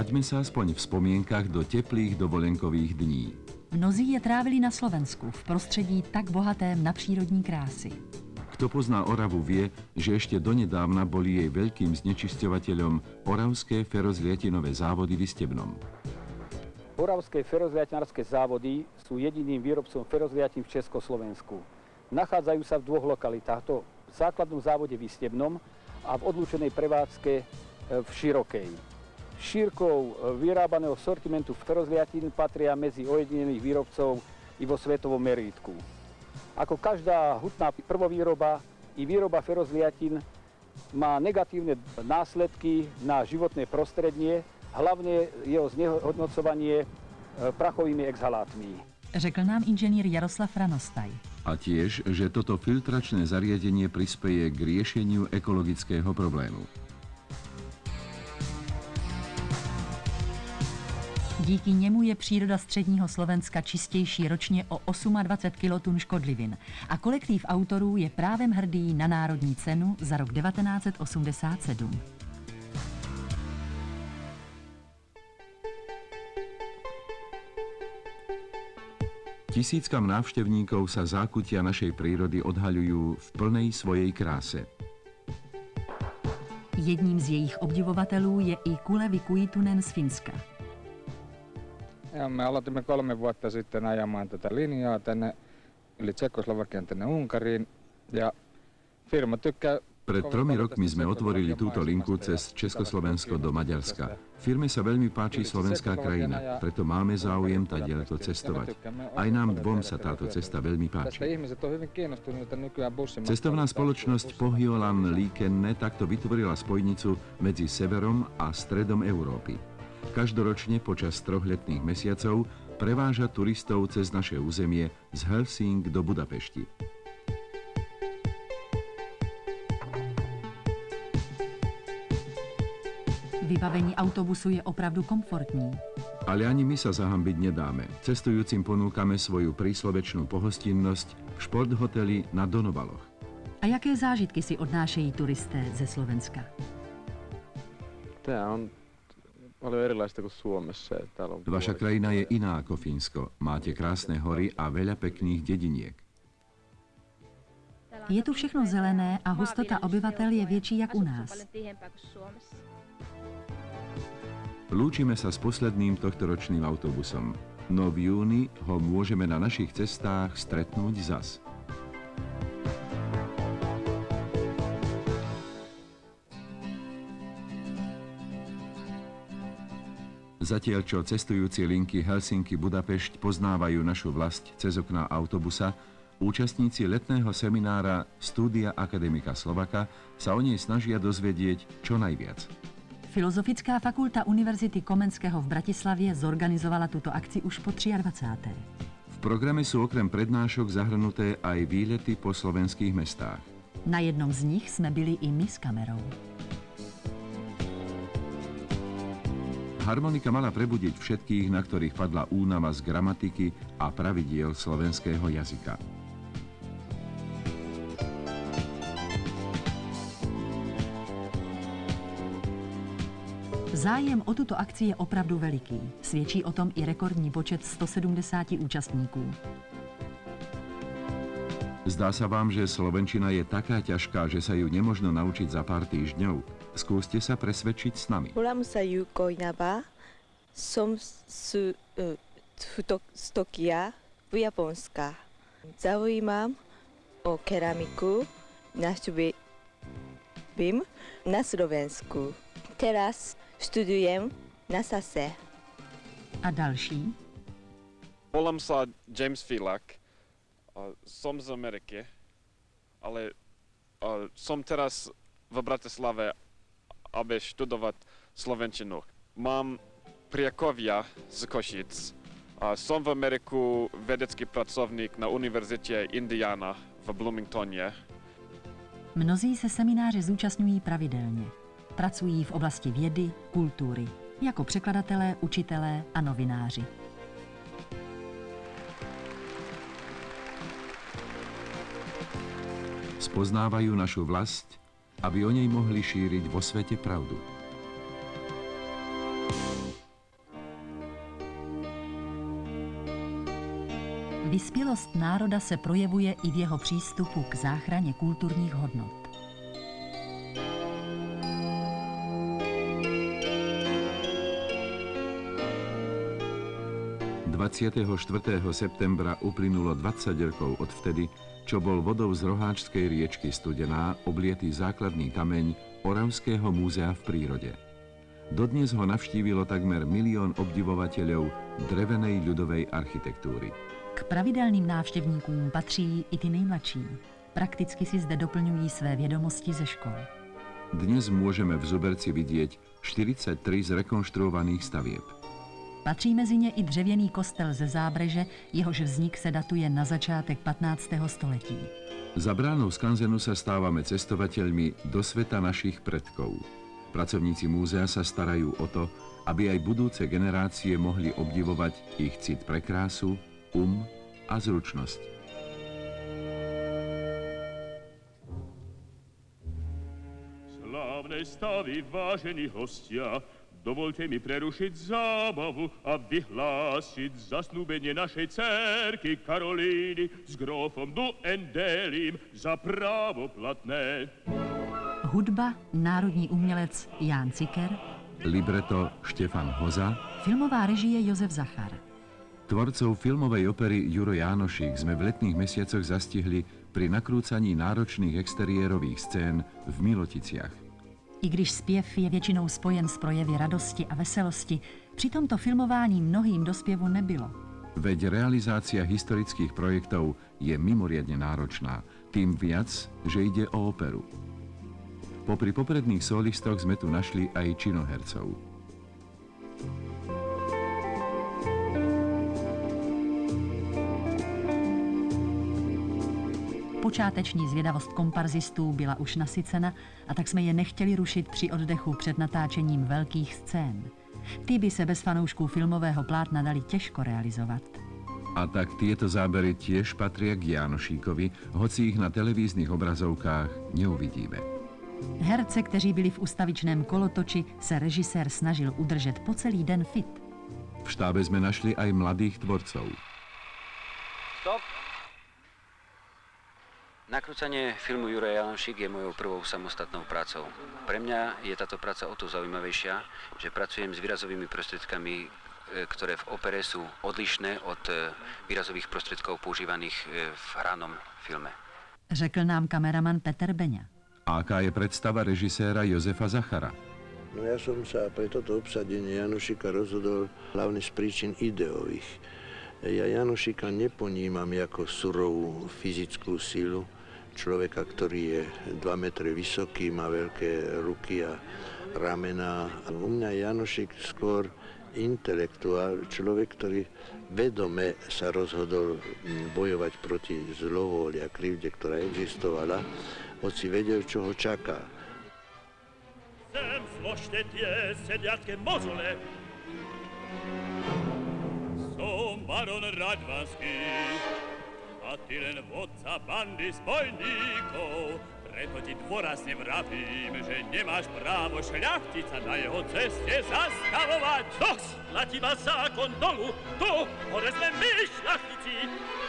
Vráťme sa aspoň v spomienkach do teplých dovolenkových dní. Mnozí je trávili na Slovensku v prostředí tak bohatém na přírodní krásy. Kto pozná Oravu vie, že ešte donedávna boli jej veľkým znečisťovateľom Oravské ferozliatinové závody v Istebnom. Oravské ferozliatinárske závody sú jediným výrobcom ferozliatín v Československu. Nachádzajú sa v dvoch lokalitách, to v základnom závode v Istebnom a v odlúčenej prevádzke v Širokej. Šírkou vyrábaného sortimentu ferozliatín patria medzi ojedinelých výrobcov i vo svetovom merítku. Ako každá hutná prvovýroba, i výroba ferozliatín má negatívne následky na životné prostredie, hlavne jeho znehodnocovanie prachovými exhalátmi. Řekl nám inženýr Jaroslav Ranostaj. A tiež, že toto filtračné zariadenie prispeje k riešeniu ekologického problému. Díky němu je příroda středního Slovenska čistější ročně o 28 kilotun škodlivin a kolektiv autorů je právem hrdý na národní cenu za rok 1987. Tisíckam návštevníkov sa zákutia našej prírody odhaľujú v plnej svojej kráse. Jedním z jejich obdivovatelů je i Kulevi Kuitunen z Finska. Ja me aloitimme 3 vuotta sitten ajamaan tätä linjaa tänne yli Tšekoslovakian tänne Unkariin ja firma tykkää. Pred 3 rokmi sme otvorili túto linku cez Československo do Maďarska. Firme sa veľmi páči slovenská krajina, preto máme záujem tadiaľto cestovať. Aj nám dvom sa táto cesta veľmi páči. Cestovná spoločnosť Pohjolan Liikenne takto vytvorila spojnicu medzi severom a stredom Európy. Každoročne počas 3 letných mesiacov preváža turistov cez naše územie z Helsing do Budapešti. Vybavení autobusu je opravdu komfortní. Ale ani my sa zahambiť nedáme. Cestujúcim ponúkame svoju príslovečnú pohostinnosť v športhoteli na Donovaloch. A jaké zážitky si odnášejí turisté ze Slovenska? Vaša krajina je iná ako Fínsko. Máte krásne hory a veľa pekných dediniek. Je tu všechno zelené a hustota obyvatel je větší jak u nás. Lúčime sa s posledným tohtoročným autobusom. No v júni ho môžeme na našich cestách stretnúť zas. Zatiaľ, čo cestujúci linky Helsinki-Budapešť poznávajú našu vlast cez okná autobusa, účastníci letného seminára Studia Akademika Slovaka sa o nej snažia dozvedieť čo najviac. Filozofická fakulta Univerzity Komenského v Bratislavě zorganizovala tuto akci už po 23. V programe sú okrem prednášok zahrnuté aj výlety po slovenských mestách. Na jednom z nich jsme byli i my s kamerou. Harmonika mala prebudiť všetkých, na ktorých padla únava z gramatiky a pravidiel slovenského jazyka. Zájem o tuto akci je opravdu veliký. Svědčí o tom i rekordní počet 170 účastníků. Zdá sa vám, že slovenčina je taká ťažká, že sa ju nemožno naučiť za pár týždňov? Skúste sa presvedčiť s nami. Volám sa Juko Inaba. Som z Tokia v Japonska. Zaujímam o keramiku. Navštívim na Slovensku. Teraz študujem na SASE. A další? Volám sa James Filak. Som z Ameriky, ale som teraz v Bratislave, aby študovať slovenčinu. Mám priakovia z Košic. Som v Ameriku vedecký pracovník na Univerzitě Indiana v Bloomingtoně. Mnozí se semináře zúčastňují pravidelně. Pracují v oblasti vědy, kultury, jako překladatelé, učitelé a novináři. Spoznávajú našu vlast, aby o nej mohli šíriť vo svete pravdu. Vyspělost národa se projevuje i v jeho přístupu k záchraně kulturních hodnot. ...24. septembra uplynulo 20 rokov od vtedy, čo bol vodou z roháčskej riečky Studená oblietý základný kameň Oravského múzea v prírode. Dodnes ho navštívilo takmer 1 000 000 obdivovateľov drevenej ľudovej architektúry. K pravidelným návštěvníkům patří i ty nejmladší. Prakticky si zde doplňují své vědomosti ze škol. Dnes môžeme v Zuberci vidieť 43 zrekonštruovaných stavieb. Patří mezi ně i dřevěný kostel ze Zábreže, jehož vznik se datuje na začátek 15. století. Za bránou skanzenu sa stávame cestovateľmi do sveta našich predkov. Pracovníci múzea sa starajú o to, aby aj budúce generácie mohli obdivovať ich cit pre krásu, a zručnosť. Slávne stavy, vážení hostia, dovolte mi prerušiť zábavu a vyhlásiť zasnúbenie našej dcérky Karolíny s grófom Duendelím za právoplatné. Hudba, národní umělec Ján Ciker, Libreto Štefan Hoza, filmová režie Jozef Zachar. Tvorcov filmovej opery Juro Jánošík sme v letných mesiacoch zastihli pri nakrúcaní náročných exteriérových scén v Miloticiach. I když zpěv je většinou spojen s projevy radosti a veselosti, při tomto filmování mnohým do zpěvu nebylo. Veď realizácia historických projektov je mimoriadne náročná, tým viac, že ide o operu. Popri popredných solistoch sme tu našli aj činohercov. Počáteční zvědavost komparzistů byla už nasycena a tak jsme je nechtěli rušit při oddechu před natáčením velkých scén. Ty by se bez fanoušků filmového plátna dali těžko realizovat. A tak tieto zábery tiež patria k Jánošíkovi, hoci ich na televíznych obrazovkách neuvidíme. Herce, kteří byli v ustavičném kolotoči, se režisér snažil udržet po celý den fit. V štábe sme našli aj mladých tvorcov. Stop! Nakrúcanie filmu Juro Jánošík je mojou prvou samostatnou prácou. Pre mňa je táto práca o to zaujímavejšia, že pracujem s výrazovými prostriedkami, ktoré v opere sú odlišné od výrazových prostriedkov používaných v hranom filme. Řekl nám kameraman Peter Beňa. Aká je predstava režiséra Jozefa Zachara? No ja som sa pre toto obsadenie Jánošíka rozhodol hlavne z príčin ideových. Ja Jánošíka neponímam ako surovú fyzickú silu, človeka, ktorý je 2 metre vysoký, má veľké ruky a ramená. U mňa Jánošík skôr intelektuál, človek, ktorý vedome sa rozhodol bojovať proti zlovôli a krivde, ktorá existovala, hoci vedel, čo ho čaká. Sem zložte tie sediacké mozole. Som baron Radvanský a ty len vodca bandy zbojníkov. Preto ti dôrazne vravím, že nemáš právo šľachtica na jeho ceste zastavovať. Platí vás zákon dolu, tu, hore sme my šľachtici.